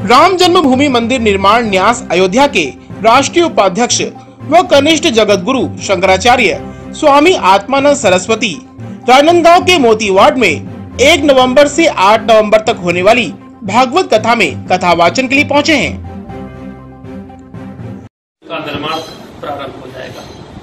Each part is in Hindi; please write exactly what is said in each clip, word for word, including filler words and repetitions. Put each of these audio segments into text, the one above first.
राम जन्मभूमि मंदिर निर्माण न्यास अयोध्या के राष्ट्रीय उपाध्यक्ष व कनिष्ठ जगत गुरु शंकराचार्य स्वामी आत्मानंद सरस्वती राजनांदगांव के मोती वार्ड में एक नवंबर से आठ नवंबर तक होने वाली भागवत कथा में कथा वाचन के लिए पहुंचे हैं। का निर्माण प्रारंभ हो जाएगा।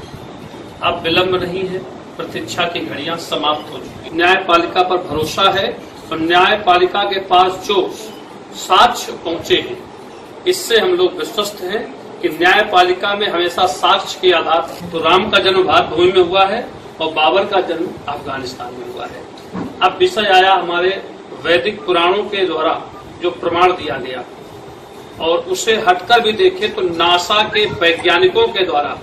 अब विलंब नहीं है, प्रतीक्षा की घड़ियां समाप्त हो चुकी। न्यायपालिका पर भरोसा है और न्यायपालिका के पास जो साक्ष्य पहुंचे हैं, इससे हम लोग विश्वस्त हैं कि न्यायपालिका में हमेशा साक्ष्य के आधार पर तो राम का जन्म भारत भूमि में हुआ है और बाबर का जन्म अफगानिस्तान में हुआ है। अब विषय आया हमारे वैदिक पुराणों के द्वारा जो प्रमाण दिया गया, और उसे हटकर भी देखें तो नासा के वैज्ञानिकों के द्वारा,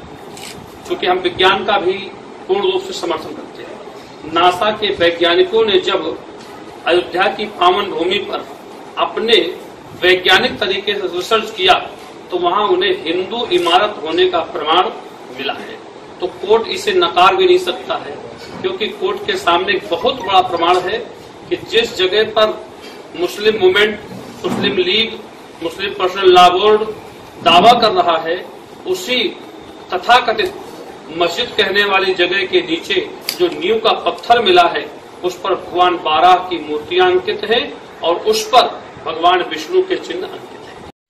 क्योंकि हम विज्ञान का भी पूर्ण रूप से समर्थन करते हैं, नासा के वैज्ञानिकों ने जब अयोध्या की पावन भूमि पर अपने वैज्ञानिक तरीके से रिसर्च किया तो वहां उन्हें हिंदू इमारत होने का प्रमाण मिला है। तो कोर्ट इसे नकार भी नहीं सकता है, क्योंकि कोर्ट के सामने एक बहुत बड़ा प्रमाण है कि जिस जगह पर Muslim movement, Muslim League, Muslim personal law board दावा कर रहा है, उसी तथाकथित मस्जिद कहने वाली जगह के नीचे जो नींव का पत्थर मिला है, उस पर भगवान बारह की मूर्तियां अंकित हैं और उस पर भगवान विष्णु के चिन्ह अंकित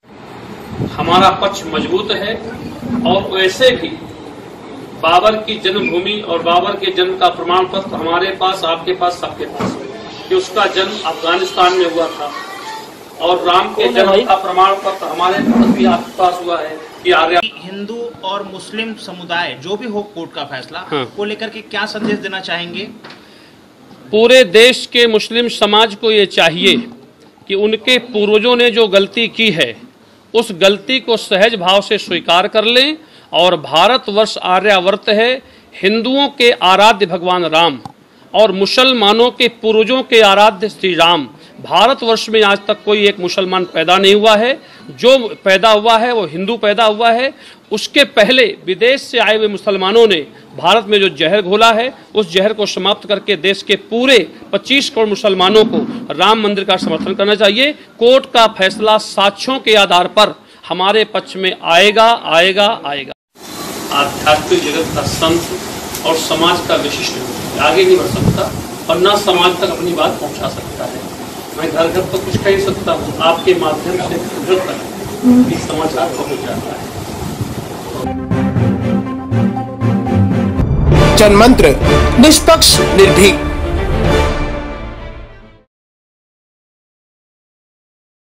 हैं। हमारा पक्ष मजबूत है और वैसे भी बाबर की जन्मभूमि और बाबर के जन्म का प्रमाण पत्र हमारे पास, आपके पास, सबके पास है कि उसका जन्म अफगानिस्तान में हुआ था, और राम के जन्म का प्रमाण पत्र हमारे पास भी आपके पास हुआ है कि आर्य। हिंदू और मुस्लिम समुदाय जो भी हो कोर्ट का फैसला हाँ। को लेकर के क्या संदेश देना चाहेंगे? पूरे देश के मुस्लिम समाज को ये चाहिए कि उनके पूर्वजों ने जो गलती की है उस गलती को सहज भाव से स्वीकार कर लें, और भारतवर्ष आर्यावर्त है, हिंदुओं के आराध्य भगवान राम और मुसलमानों के पूर्वजों के आराध्य श्री राम। भारतवर्ष में आज तक कोई एक मुसलमान पैदा नहीं हुआ है, जो पैदा हुआ है वो हिंदू पैदा हुआ है। उसके पहले विदेश से आए हुए मुसलमानों ने भारत में जो जहर घोला है, उस जहर को समाप्त करके देश के पूरे पच्चीस करोड़ मुसलमानों को राम मंदिर का समर्थन करना चाहिए। कोर्ट का फैसला साक्ष्यों के आधार पर हमारे पक्ष में आएगा आएगा आएगा। आध्यात्मिक जगत का संत और समाज का विशिष्ट आगे नहीं बढ़ सकता और न समाज तक अपनी बात पहुंचा सकता है। मैं घर घर तो कुछ कह ही सकता हूँ, आपके माध्यम से घर तक इस समाचार पहुंच जाता है। जनमंत्र, निष्पक्ष, निर्भीक।